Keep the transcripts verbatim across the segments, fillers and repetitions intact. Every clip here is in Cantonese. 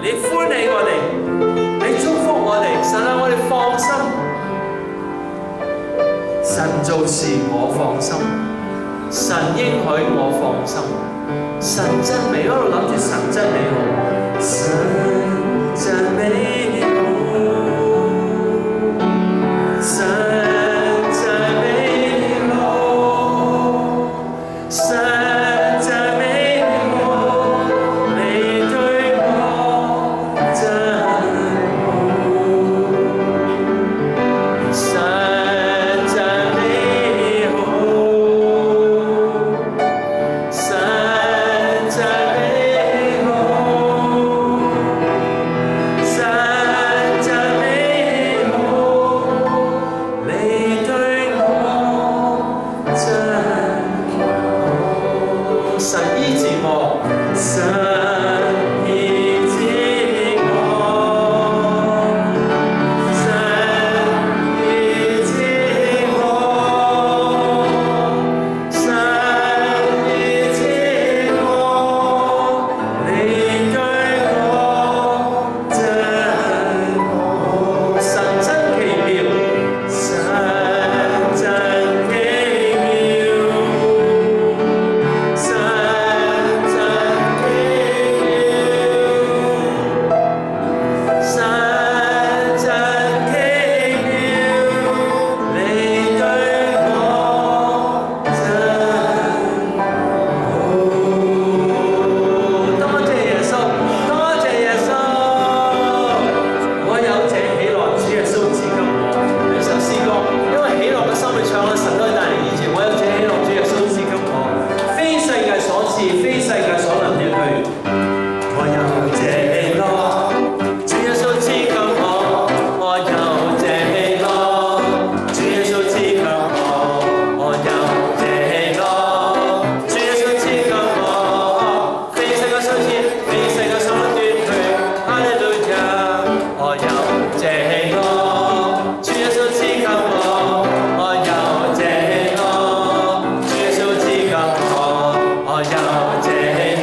你歡喜我哋，你祝福我哋，神啊，我哋放心。神做事我放心，神應許我放心，神真美，一路諗住神真美好，神真美好，神。 我有這。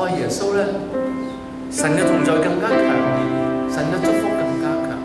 愛耶穌咧，神嘅同在更加強烈，神嘅祝福更加強。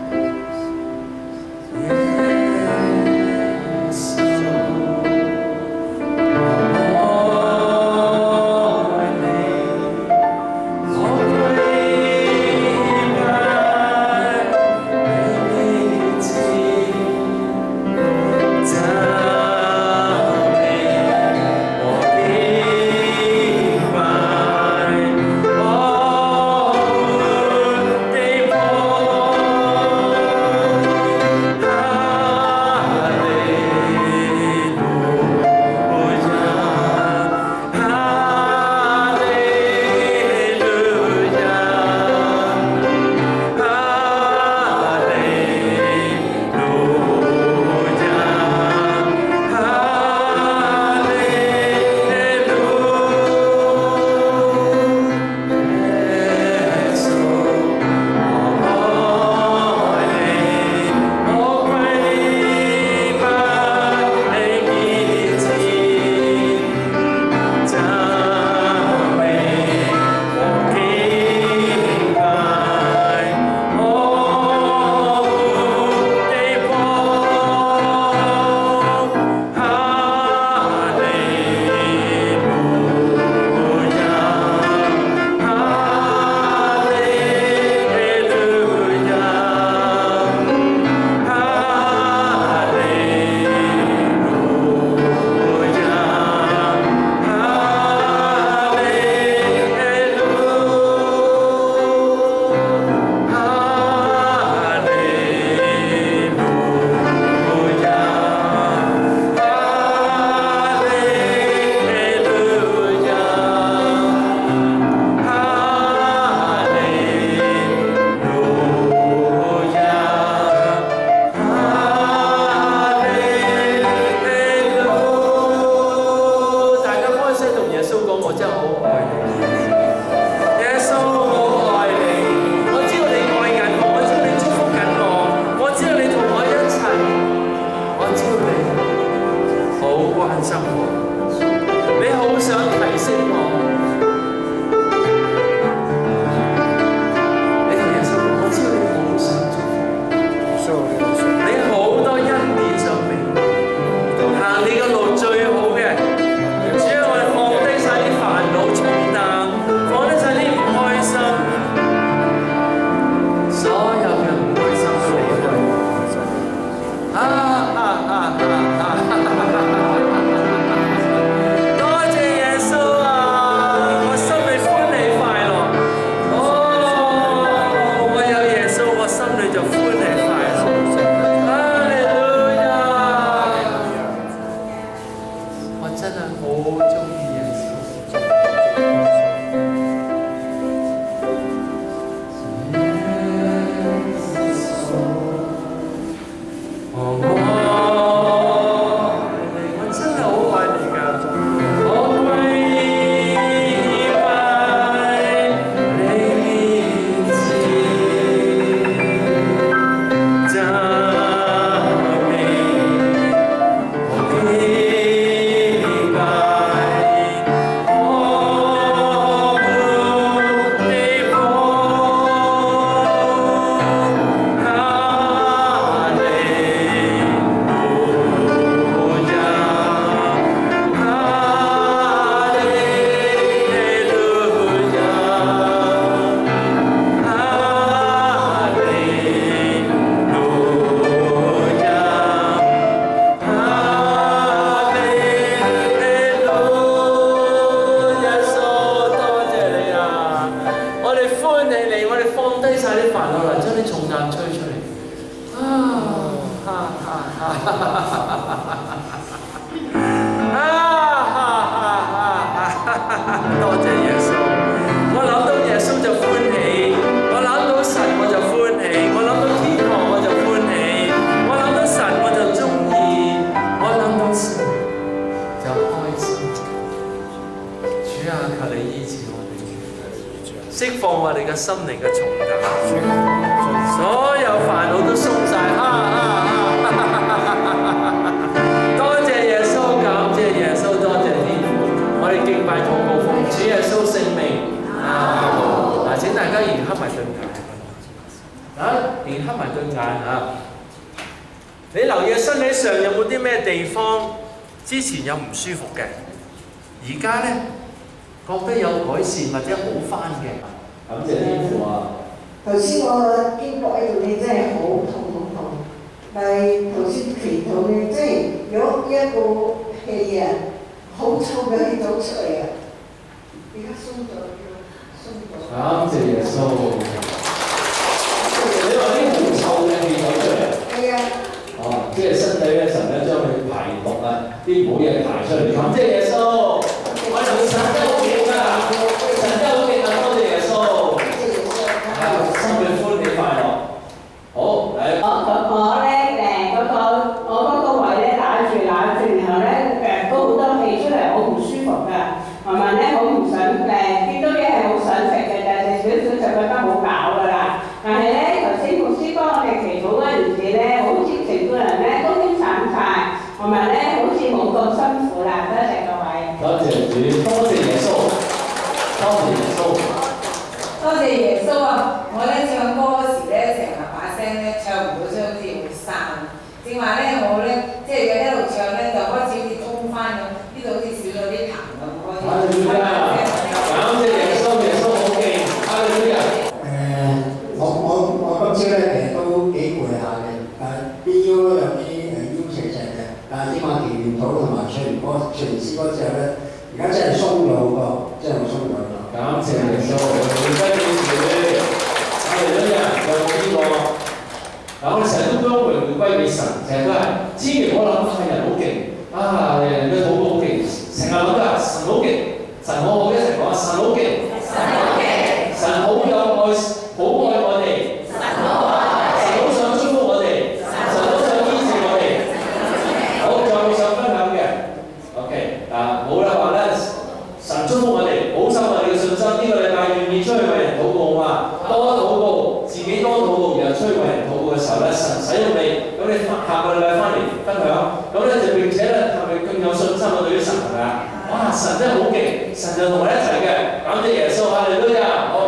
心靈嘅重擔，所有煩惱都鬆晒。啊啊啊！多謝耶穌，感謝耶穌，多謝天父，我哋敬拜禱告奉主耶穌聖名。 冇啲咩地方之前有唔舒服嘅，而家咧覺得有改善或者好翻嘅？感謝天父啊！ 頭先我經過喺度咧，真係好痛好痛。但係頭先祈禱咧，即係有一個氣啊，好臭嘅氣走出嚟啊！而家鬆咗，鬆咗。 感謝耶穌。你話啲好臭嘅氣走出嚟？係啊。哦，即係身體咧，神咧將佢排毒啊，啲唔好嘢排出嚟。感謝耶穌。我哋神真係好勁㗎，神真係好勁啊！多謝耶穌。心裏歡喜快樂。好，嚟。 我我咧誒嗰個我嗰個位咧打住打住，然後咧誒都好多氣出嚟，好唔舒服㗎。慢慢咧好唔想誒見到嘢係好想食嘅，但係食少少就覺得好飽㗎啦。但係咧頭先牧師幫我哋祈禱嗰陣時咧，好似成個人咧都輕散晒，同埋咧好似冇咁辛苦啦。多謝各位。 多謝主，多謝耶穌，多謝耶穌。 多謝耶穌啊！我咧唱歌嗰時咧，成日把聲咧唱唔到，所以好似好散。正話咧，我咧即係一路唱咧，就開始好似通翻咁，呢度好似少咗啲痰咁開始。哈利路亞！ 感謝耶穌，耶穌好勁！哈利路亞！ 誒，我我我今朝咧其實都幾攰下嘅，誒啲腰都有啲誒腰斜斜嘅，但係點話祈完禱同埋唱完歌、唱完詩歌之後咧，而家真係鬆咗好多，真係鬆咗好多。 感謝耶穌，回歸天主，我哋今日有冇呢個？嗱，我哋成日都將榮回歸俾神，成日都係，千祈唔好諗係人好勁，啊人嘅禱告好勁，成日諗都係神好勁，神好好一齊講神好勁，神好勁，神好有愛，好愛我哋，神好愛，神好想祝福我哋，神好想醫治我哋。好，仲有冇想分享嘅 ？OK， 嗱，冇啦話咧。神祝福我哋，保守我哋嘅信心。呢、這個禮拜願意出去為人禱告嘛？多禱告，自己多禱告，然後出去為人禱告嘅時候咧，神使用你。咁你下個禮拜翻嚟分享，咁咧就並且咧係咪更有信心啊？對於神係咪啊？哇！神真係好勁，神就同我一齊嘅。感謝耶穌，哈利路亞！